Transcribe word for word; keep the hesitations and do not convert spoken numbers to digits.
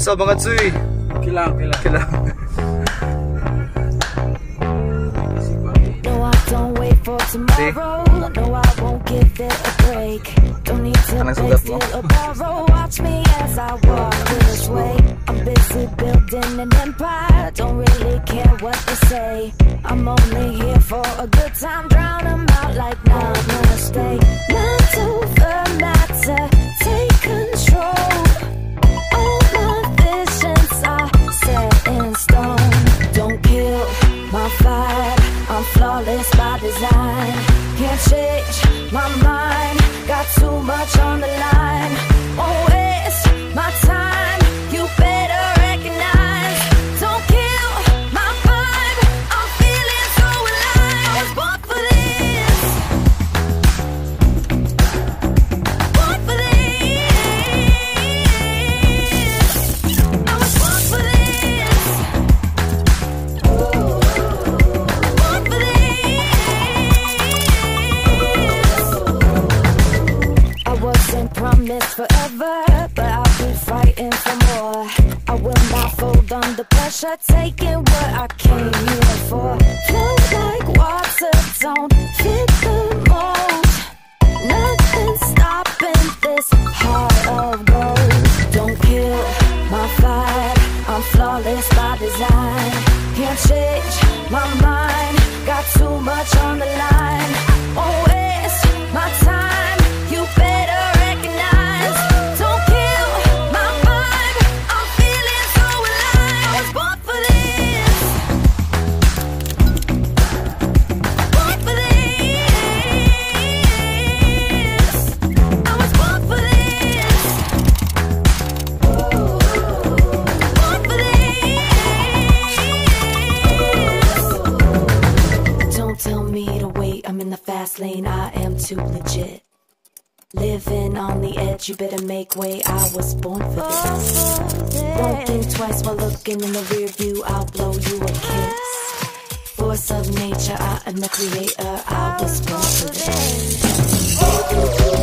What's up mga Tsuy? Okay lang, okay lang. Okay lang. No, I don't wait for tomorrow. No, I won't give it a break. Don't need to beg, steal or borrow. Watch me as I walk this way. I'm busy building an empire. Don't really care what they say. I'm only here for a good time. Drown 'em out like namaste. Mind over matter, take control. All my visions are set in stone. Don't kill my vibe, I'm flawless by design. Can't change my mind, got too much on the line. Won't waste my time, you better recognize. Don't kill my vibe, I'm feeling so alive. I was born for this, born for this. I was born for this, born for this. I wasn't promised forever, but I'll be fighting for more. I will not fold under pressure, taking what I came here for. Flow like water, don't fit the mold. Nothing stopping this heart of gold. Don't kill my vibe, I'm flawless by design. Can't change my mind, got too much on the line. Won't waste my time, you better recognize. Don't kill my vibe, I'm feeling so alive. I was born for this, born for this. I was born for this, born for this. Don't tell me to wait, I'm in the fast lane, I am too legit. Living on the edge, you better make way, I was born for this. Won't think twice while looking in the rear view, I'll blow you a kiss. Force of nature, I am the creator, I was born for this.